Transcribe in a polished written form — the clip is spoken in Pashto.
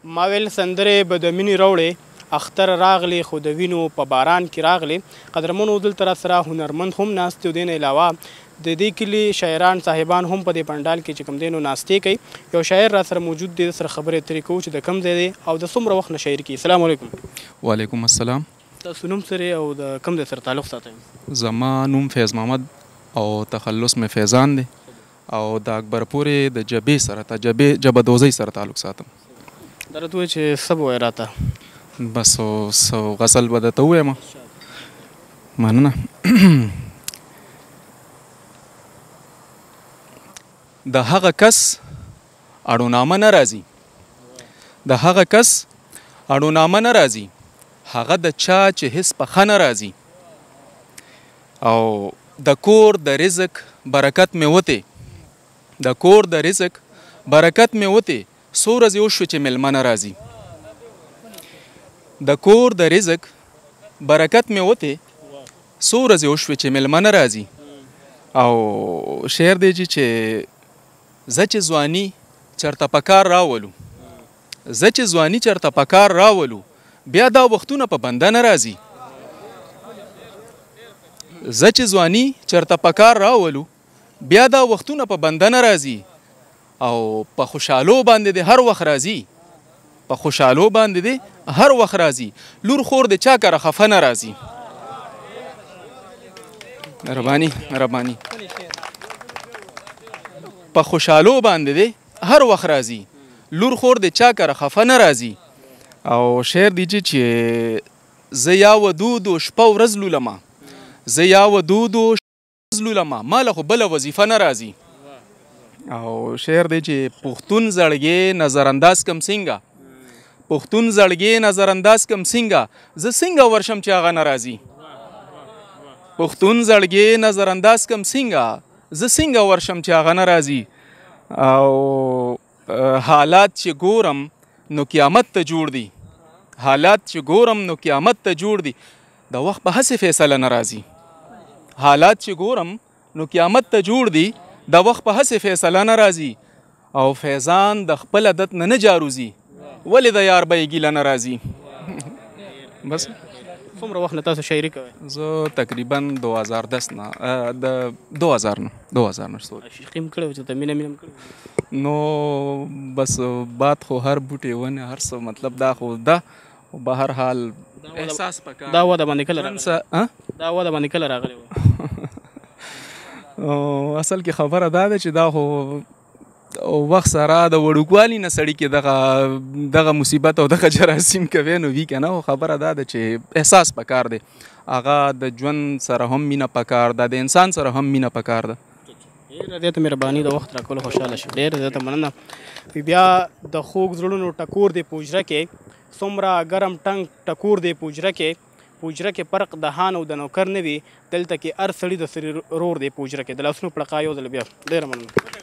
ما ویل سندرې به د مینې راوړې اختر راغلی خو د وینو په باران کې راغلی. قدرمنو دلته راسره هنرمند هم ناست دي. د دې نه علاوه د دې کلي شاعران صاحبان هم په دې پنډال کې چې کوم دی نو ناستې کوي. یو شاعر راسره موجود دی، سره خبرې اترې کوو چې د کوم ځای دی او د څومره وخت نه شاعري کوي. السلام علیکم. وعلیکم السلام. تاسو نوم سره او د کوم ځای سره تعلق ساتئ؟ زما نوم فیض محمد او تخلص مې فیضان دی او د اکبرپورې د جبې سره جبه دوزۍ سره تعلق ساتم. دا راته ووایه چې څه به وایې راته؟ بس څه غزل به درته ووایم. مننه. د هغه کس اړونامه نه راځي، د هغه کس اړونامه نه راځي، هغه د چا چې هیڅ پخه نه راځي. او د کور د رزق برکت مې وتې، د کور د رزق برکت مې وتې، څو ورځې وشوې چې میلمه نه راځي. د کور د رزق برکت مې وتې، څو ورځې وشوې چې میلمه نه راځي. او شعر دی چې زه چې ځواني چرته په کار راولو، زه چې ځواني چرته په کار راولو، بیا دا وختونه په بنده نه راځي. زه چې ځواني چرته په کار راولو، بیا دا وختونه په بنده نه راځي. او په خوشحالو باندې دې هر وخت راځي، په خوشحالو باندې دې هر وخت راځي. لور خور د چا کره خفه نه راځي. مهرباني مهرباني. په خوشحالو باندې دې هر وخت راځي، لور خور د چا کره خفه نه راځي. او شعر دی چې زه یا ودودو شپه ورځ لولمه، زه یا ودودو شپه ورځ لولمه، ما له خو بله وظیفه نه راځي. او شعر دی چې پښتون زړګی نظر انداز کم څنګه، پښتون زړګی نظر انداز کم څنګه، زه څنګه ورشم چې هغه نه راځي. پښتون زړګی نظر انداز کم څنګه، زه څنګه ورشم چې هغه نه راځي. او حالات چې ګورم نو قیامت ته جوړ دي، حالات چې ګورم نو قیامت ته جوړ دي، د وخت په هسې فیصله نه راځي. حالات چې ګورم نو قیامت ته جوړ دي، د وخت په هسې فیصله نه راځي. او فیضان د خپل عادت نه جاروزي، ولې د یار به یې ګیله نه راځي. بس څومره وخت نه تاسو شاعري کوئ؟ زه تقریبا 2010 نه د 2000 نه شیخي هم کړی و چې ته مینه مینه هم کړې؟ نو بس بات خو هر بوټی ونه هر څه، مطلب دا خو ده به هر حال احساس پکار. دا وده باندې کله راغلی؟ دا وده باندې کله راغلی و؟ اصل کې خبره دا ده چې دا خو وخت سره د وړوکوالي نه سړي کې دغه مصیبت او دغه جراثیم کوي نو وي که نه. خبره دا ده چې احساس پکار دی، هغه د ژوند سره هم مینه پکار ده، د انسان سره هم مینه پکار ده. ډېره زیاته مهرباني، د وخت راکولو خوشحاله شي. ډېره زیاته مننه. بیا د خوږ زړونو ټکور دی په حجره کې، څومره ګرم ټنګ ټکور دی په حجره کې، په حجره کې فرق د هان او د نوکر نه وي، دلته کې هر سړي د سړي رور دی په حجره کې. د لاسونو پړقا یو ځل بیا. ډېره مننه.